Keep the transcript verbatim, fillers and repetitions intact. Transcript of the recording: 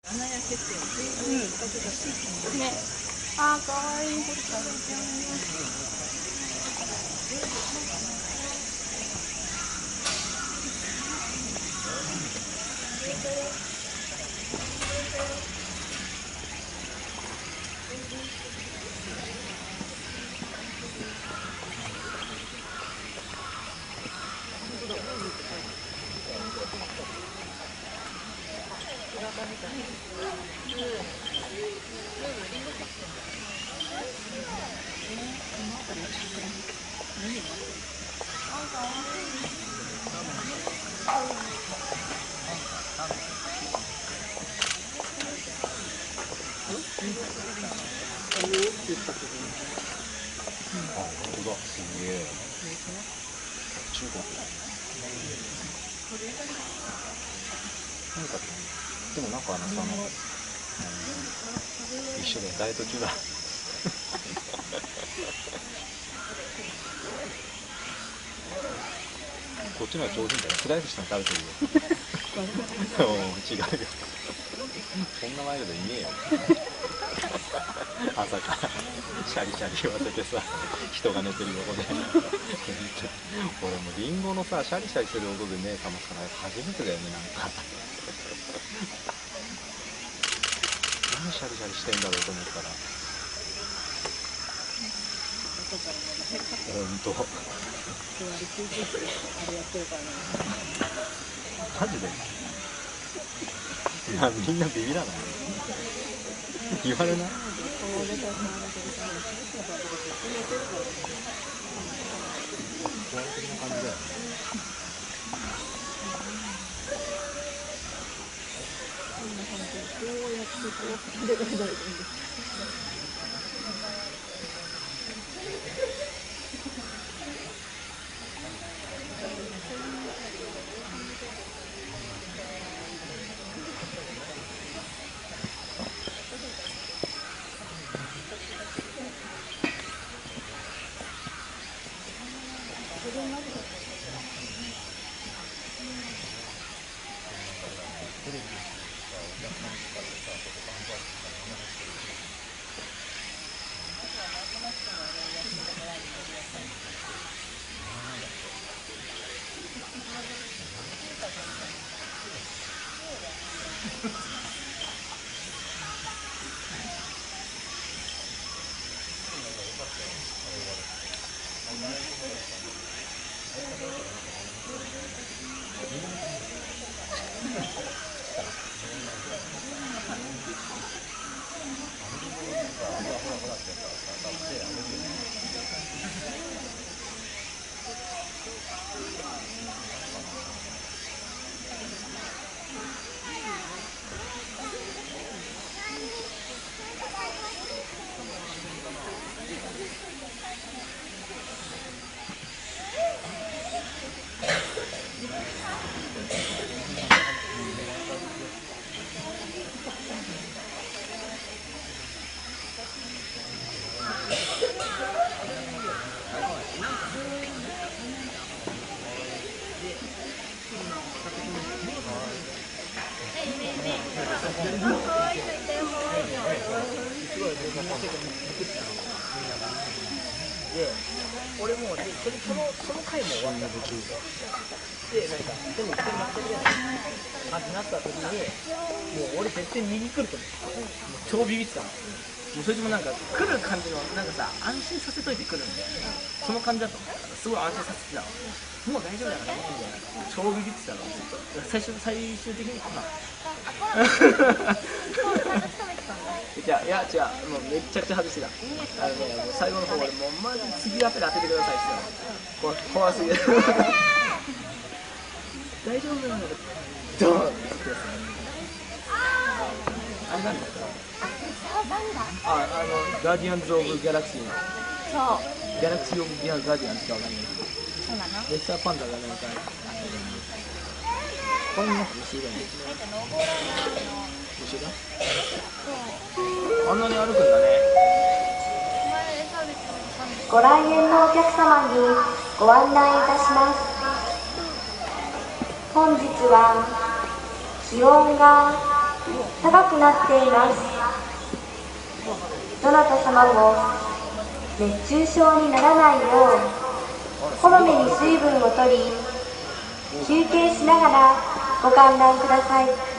穴焼けっていうの。うん。 ね。あー、かわいい。 中国なんかでもなんかあのその、うん、一緒でダイエット中だこっちの方が上品だよ。スライスしたの食べてるよ違うよそんな前でいねえよ朝からシャリシャリ言わせてさ人が寝てる横で俺もリンゴのさシャリシャリする音で目覚ますから初めてだよね。なんか何シャリシャリしてんだろうと思ったらほんとマジでいやみんなビビらない言われない怖い的な感じだよね。 どうやってこう食べられないんですで、俺もでそれそのその回も終わったので、なんかでも一回負けてるやつ感じになった時に、もう俺絶対右来ると思う。もう超ビビってたの。もうそれでもなんか来る感じのなんかさ安心させといて来るんで、その感じだとすごい安心させてたの。もう大丈夫だからねみたいな。超ビビってたの。最初最終的に来なかった。いやいや違う、もうめっちゃくちゃ外してた。あのね、もう最後の方俺もうマジ次あたり当ててくださいって言ったの。怖すぎる。大丈夫なの？ドーンって言ってください。あれなんだった？あ、あのガーディアンズ・オブ・ギャラクシーの。 そう。 ギャラクシー・オブ・ギャガーディアンズかわかんないけど。 そうなの？ レッサーパンダがなんか。ここになんか虫いるんですね。虫が？あんなに歩くんだね。 ご来園のお客様にご案内いたします。本日は気温が高くなっています。どなた様も熱中症にならないようこまめに水分をとり、休憩しながらご観覧ください。